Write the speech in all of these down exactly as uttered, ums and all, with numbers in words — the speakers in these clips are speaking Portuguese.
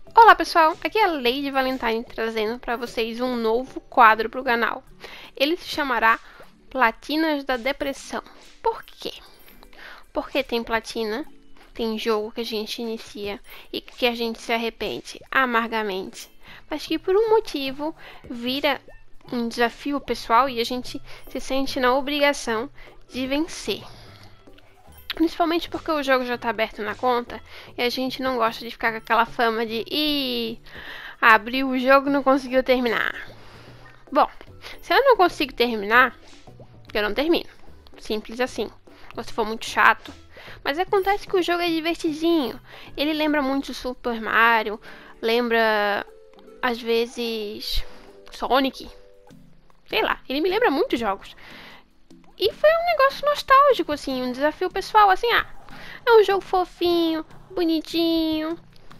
Olá pessoal, aqui é a Lady Valentine trazendo para vocês um novo quadro para o canal. Ele se chamará Platinas da Depressão. Por quê? Porque tem platina, tem jogo que a gente inicia e que a gente se arrepende amargamente, mas que por um motivo vira um desafio pessoal e a gente se sente na obrigação de vencer. Principalmente porque o jogo já está aberto na conta e a gente não gosta de ficar com aquela fama de Ih, abriu o jogo e não conseguiu terminar. Bom, se eu não consigo terminar, eu não termino. Simples assim. Ou se for muito chato. Mas acontece que o jogo é divertidinho. Ele lembra muito Super Mario, lembra às vezes Sonic. Sei lá, ele me lembra muitos jogos. E foi um negócio nostálgico, assim, um desafio pessoal, assim, ah, é um jogo fofinho, bonitinho.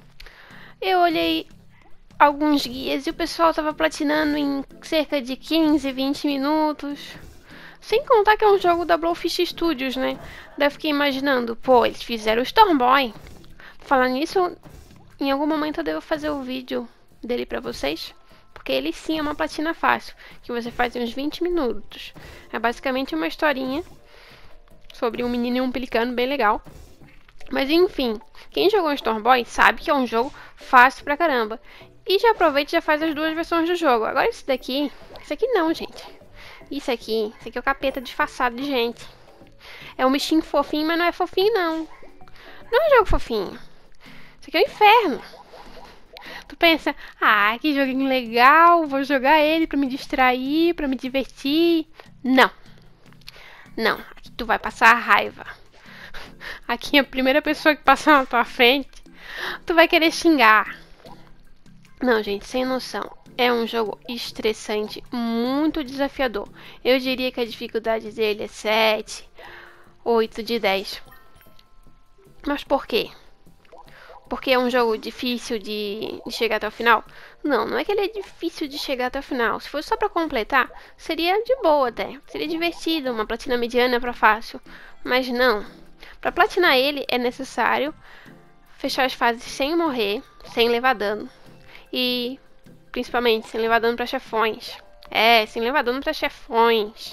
Eu olhei alguns guias e o pessoal tava platinando em cerca de quinze, vinte minutos. Sem contar que é um jogo da Blowfish Studios, né? Daí eu fiquei imaginando, pô, eles fizeram o Stormboy. Falando nisso, em algum momento eu devo fazer o vídeo dele pra vocês. Porque ele sim é uma platina fácil, que você faz em uns vinte minutos. É basicamente uma historinha sobre um menino e um pelicano bem legal. Mas enfim, quem jogou Stormboy sabe que é um jogo fácil pra caramba. E já aproveita e já faz as duas versões do jogo. Agora esse daqui, esse aqui não, gente. Isso aqui, esse aqui é o capeta disfarçado de gente. É um bichinho fofinho, mas não é fofinho não. Não é um jogo fofinho. Isso aqui é o inferno. Tu pensa, ah, que joguinho legal, vou jogar ele pra me distrair, pra me divertir. Não. Não, aqui tu vai passar raiva. Aqui a primeira pessoa que passar na tua frente, tu vai querer xingar. Não, gente, sem noção. É um jogo estressante, muito desafiador. Eu diria que a dificuldade dele é sete, oito de dez. Mas por quê? Porque é um jogo difícil de, de chegar até o final? Não, não é que ele é difícil de chegar até o final. Se fosse só pra completar, seria de boa até. Seria divertido, uma platina mediana pra fácil. Mas não. Pra platinar ele é necessário fechar as fases sem morrer, sem levar dano. E, principalmente, sem levar dano pra chefões. É, sem levar dano pra chefões.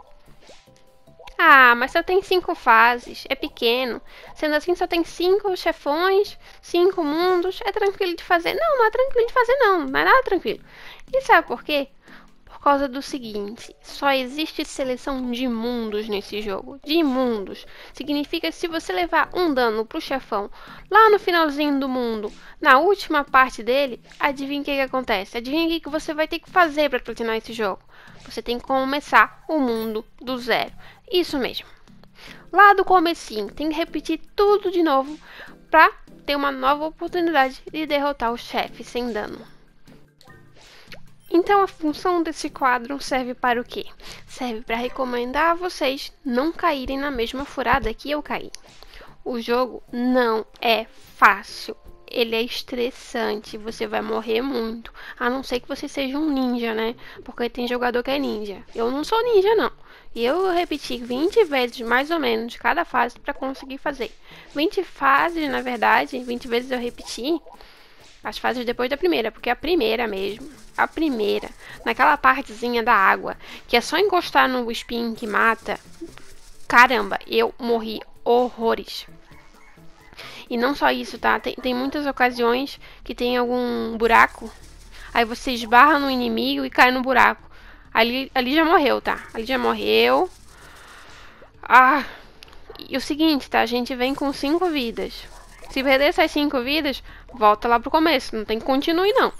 Ah, mas só tem cinco fases, é pequeno. Sendo assim, só tem cinco chefões, cinco mundos, é tranquilo de fazer. Não, não é tranquilo de fazer não, não é nada tranquilo. E sabe por quê? Por causa do seguinte, só existe seleção de mundos nesse jogo. De mundos. Significa que se você levar um dano pro chefão lá no finalzinho do mundo, na última parte dele, adivinha o que, que acontece? Adivinha o que, que você vai ter que fazer para platinar esse jogo? Você tem que começar o mundo do zero. Isso mesmo. Lá do comecinho, tem que repetir tudo de novo para ter uma nova oportunidade de derrotar o chefe sem dano. Então a função desse quadro serve para o quê? Serve para recomendar a vocês não caírem na mesma furada que eu caí. O jogo não é fácil. Ele é estressante, você vai morrer muito. A não ser que você seja um ninja, né? Porque tem jogador que é ninja. Eu não sou ninja, não. E eu repeti vinte vezes, mais ou menos, de cada fase para conseguir fazer. vinte fases, na verdade, vinte vezes eu repeti as fases depois da primeira. Porque a primeira mesmo, a primeira, naquela partezinha da água, que é só encostar no espinho que mata. Caramba, eu morri horrores. E não só isso, tá? Tem, tem muitas ocasiões que tem algum buraco. Aí você esbarra no inimigo e cai no buraco. Ali, ali já morreu, tá? Ali já morreu. Ah, e o seguinte, tá? A gente vem com cinco vidas. Se perder essas cinco vidas, volta lá pro começo. Não tem que continue, não.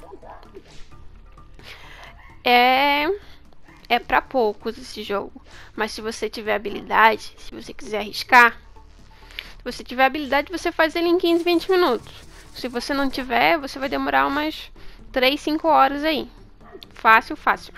É... É pra poucos esse jogo. Mas se você tiver habilidade, se você quiser arriscar... Se você tiver habilidade, você faz ele em quinze, vinte minutos. Se você não tiver, você vai demorar umas três, cinco horas aí. Fácil, fácil.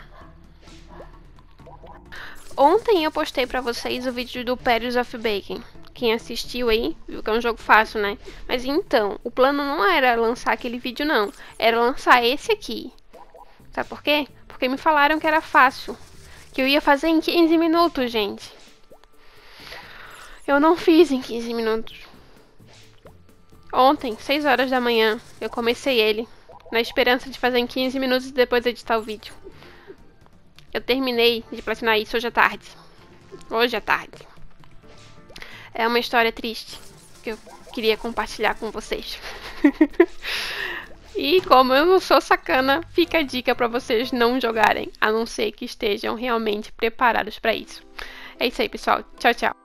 Ontem eu postei pra vocês o vídeo do Paris of Bacon. Quem assistiu aí, viu que é um jogo fácil, né? Mas então, o plano não era lançar aquele vídeo, não. Era lançar esse aqui. Sabe por quê? Porque me falaram que era fácil. Que eu ia fazer em quinze minutos, gente. Eu não fiz em quinze minutos. Ontem, seis horas da manhã, eu comecei ele, na esperança de fazer em quinze minutos e depois editar o vídeo. Eu terminei de platinar isso hoje à tarde. Hoje à tarde. É uma história triste que eu queria compartilhar com vocês. E como eu não sou sacana, fica a dica para vocês não jogarem, a não ser que estejam realmente preparados para isso. É isso aí, pessoal. Tchau, tchau.